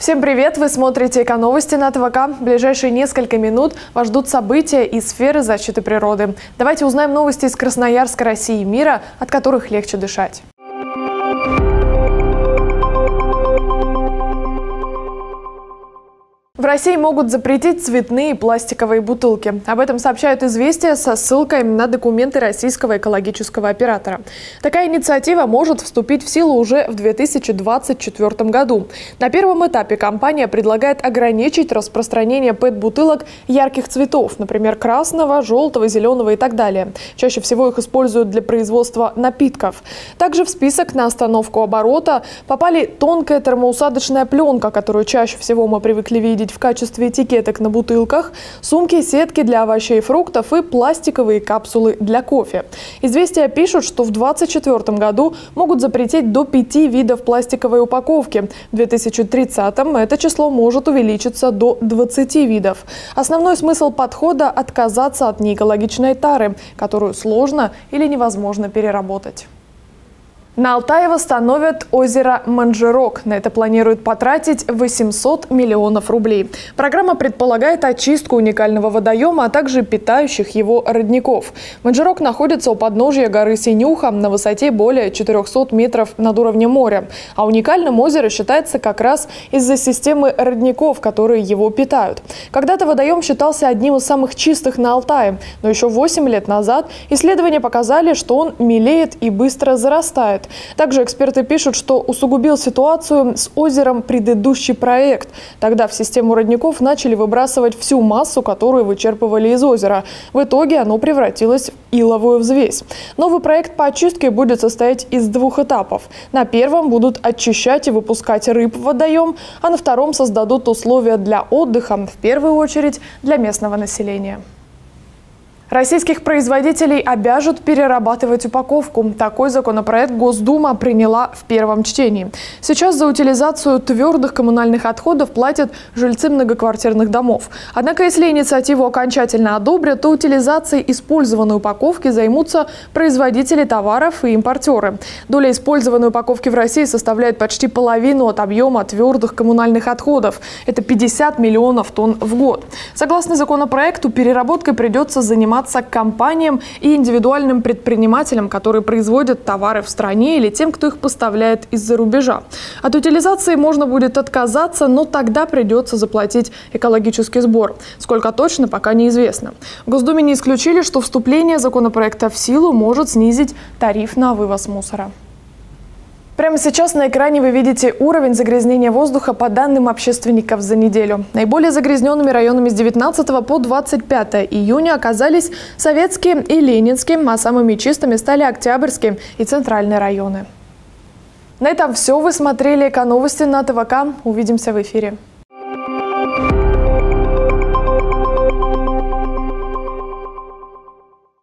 Всем привет! Вы смотрите «Эко-новости» на ТВК. В ближайшие несколько минут вас ждут события из сферы защиты природы. Давайте узнаем новости из Красноярска, России и мира, от которых легче дышать. В России могут запретить цветные пластиковые бутылки. Об этом сообщают «Известия» со ссылкой на документы российского экологического оператора. Такая инициатива может вступить в силу уже в 2024 году. На первом этапе компания предлагает ограничить распространение ПЭТ-бутылок ярких цветов, например, красного, желтого, зеленого и так далее. Чаще всего их используют для производства напитков. Также в список на остановку оборота попали тонкая термоусадочная пленка, которую чаще всего мы привыкли видеть в качестве этикеток на бутылках, сумки, сетки для овощей и фруктов и пластиковые капсулы для кофе. «Известия» пишут, что в 2024 году могут запретить до 5 видов пластиковой упаковки. В 2030-м это число может увеличиться до 20 видов. Основной смысл подхода – отказаться от неэкологичной тары, которую сложно или невозможно переработать. На Алтае восстановят озеро Манжирок. На это планируют потратить 800 миллионов рублей. Программа предполагает очистку уникального водоема, а также питающих его родников. Манжирок находится у подножья горы Синюха на высоте более 400 метров над уровнем моря. А уникальным озеро считается как раз из-за системы родников, которые его питают. Когда-то водоем считался одним из самых чистых на Алтае, но еще 8 лет назад исследования показали, что он мелеет и быстро зарастает. Также эксперты пишут, что усугубил ситуацию с озером предыдущий проект. Тогда в систему родников начали выбрасывать всю массу, которую вычерпывали из озера. В итоге оно превратилось в иловую взвесь. Новый проект по очистке будет состоять из 2 этапов. На первом будут очищать и выпускать рыб в водоем, а на втором создадут условия для отдыха, в первую очередь для местного населения. Российских производителей обяжут перерабатывать упаковку. Такой законопроект Госдума приняла в первом чтении. Сейчас за утилизацию твердых коммунальных отходов платят жильцы многоквартирных домов. Однако, если инициативу окончательно одобрят, то утилизацией использованной упаковки займутся производители товаров и импортеры. Доля использованной упаковки в России составляет почти половину от объема твердых коммунальных отходов. Это 50 миллионов тонн в год. Согласно законопроекту, переработкой придется заниматься компаниям и индивидуальным предпринимателям, которые производят товары в стране, или тем, кто их поставляет из-за рубежа. От утилизации можно будет отказаться, но тогда придется заплатить экологический сбор. Сколько точно, пока неизвестно. В Госдуме не исключили, что вступление законопроекта в силу может снизить тариф на вывоз мусора. Прямо сейчас на экране вы видите уровень загрязнения воздуха по данным общественников за неделю. Наиболее загрязненными районами с 19 по 25 июня оказались Советские и Ленинские, а самыми чистыми стали Октябрьские и Центральные районы. На этом все. Вы смотрели «Эко-новости» на ТВК. Увидимся в эфире.